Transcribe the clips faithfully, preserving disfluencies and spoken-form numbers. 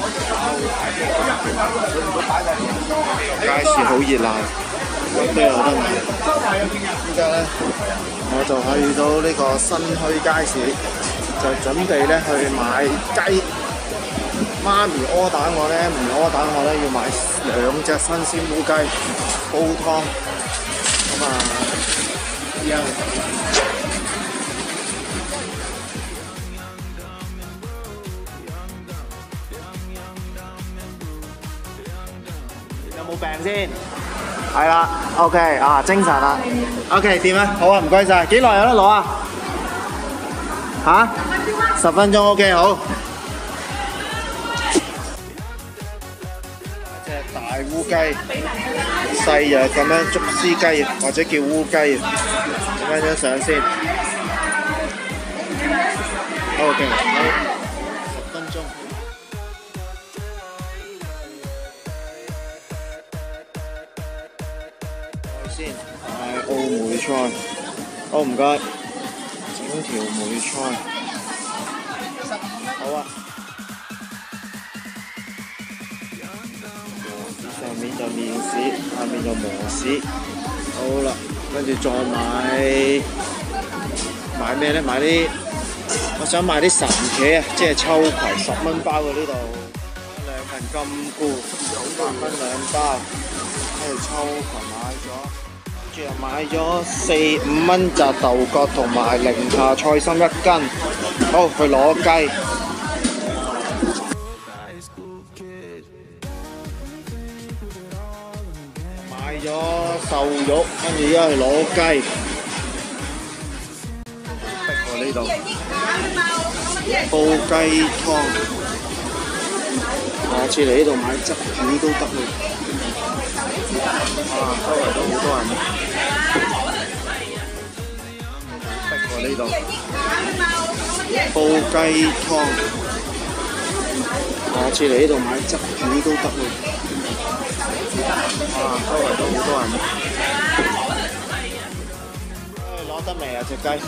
街市好熱鬧，有咩有得買？依家咧，我就去到呢個新墟街市，就準備咧去買雞。媽咪柯打我咧，唔柯打我咧要買兩隻新鮮烏雞煲湯。咁啊，依家有冇病先？係啦 ，OK 啊，精神啦 ，OK 掂啊，好啊，唔該晒。幾耐有得攞啊？嚇？十分鐘 OK 好。隻大烏雞，細嘅咁樣竹絲雞或者叫烏雞，影翻張相先。OK 好，十分鐘。先係澳梅菜，好唔該，整條梅菜，好啊。上面就麵豉，下面就磨豉，好啦，跟住再買買咩咧？買啲，我想買啲神茄啊，即係秋葵，十蚊包嘅呢度，兩份金菇，九百蚊兩包，跟住秋葵買咗。跟住又買咗四五蚊扎豆角同埋寧夏菜心一斤，好去攞雞。買咗瘦肉，跟住而家去攞雞。逼我呢度煲雞湯，下次嚟呢度買汁魚都得喎。啊，周圍都好多人。逼我呢度煲雞湯，下次嚟呢度買汁魚都得喎。啊，周圍都好多人。攞得未啊隻雞？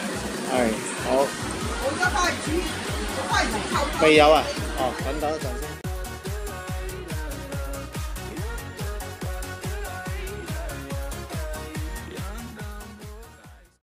係，好。未有啊？哦，等等一陣先。